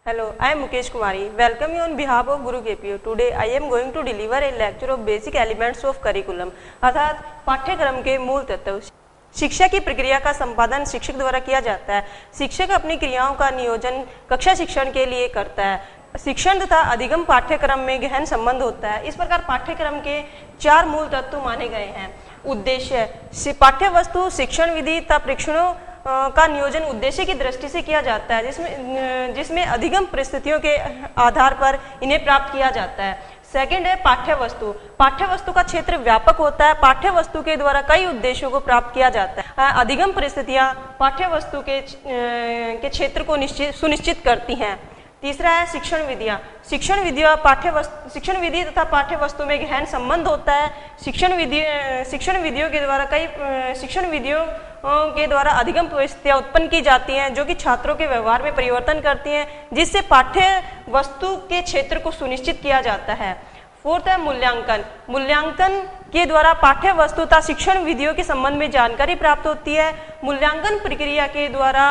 Hello, I am Mukesh Kumari. Welcome you on behalf of Guru KPO. Today I am going to deliver a lecture of basic elements of curriculum. अर्थात पाठ्यक्रम के मूल तत्व। शिक्षा की प्रक्रिया का संपादन शिक्षक द्वारा किया जाता है। शिक्षक अपनी क्रियाओं का नियोजन कक्षा शिक्षण के लिए करता है। शिक्षण तथा अधिगम पाठ्यक्रम में गहन संबंध होता है। इस प्रकार पाठ्यक्रम के 4 मूल तत्व माने गए हैं। उद्देश्य, पाठ्य वस्तु, शिक्षण विधि तथा परीक्षणों का नियोजन उद्देश्य की दृष्टि से किया जाता है, जिसमें अधिगम परिस्थितियों के आधार पर इन्हें प्राप्त किया जाता है। सेकंड है पाठ्य वस्तु। पाठ्य वस्तु का क्षेत्र व्यापक होता है। पाठ्य वस्तु के द्वारा कई उद्देश्यों को प्राप्त किया जाता है। अधिगम परिस्थितियां पाठ्य वस्तु के क्षेत्र को सुनिश्चित करती हैं। तीसरा है शिक्षण विधियां। शिक्षण विधि तथा पाठ्य वस्तु में गहन संबंध होता है। शिक्षण विधियों के द्वारा अधिगम परिस्थितियां उत्पन्न की जाती हैं, जो कि छात्रों के व्यवहार में परिवर्तन करती हैं, जिससे पाठ्य वस्तु के क्षेत्र को सुनिश्चित किया जाता है। फोर्थ है मूल्यांकन। मूल्यांकन के द्वारा पाठ्य वस्तु तथा शिक्षण विधियों के संबंध में जानकारी प्राप्त होती है। मूल्यांकन प्रक्रिया के द्वारा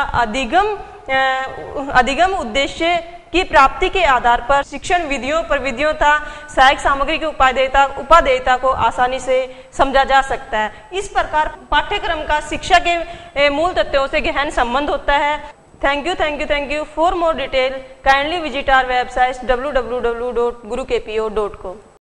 अधिगम उद्देश्य की प्राप्ति के आधार पर शिक्षण विधियों, प्रविधियों तथा सहायक सामग्री के उपादेयता को आसानी से समझा जा सकता है। इस प्रकार पाठ्यक्रम का शिक्षा के मूल तत्वों से गहन संबंध होता है। Thank you. For more detail kindly visit our website www.gurukpo.com।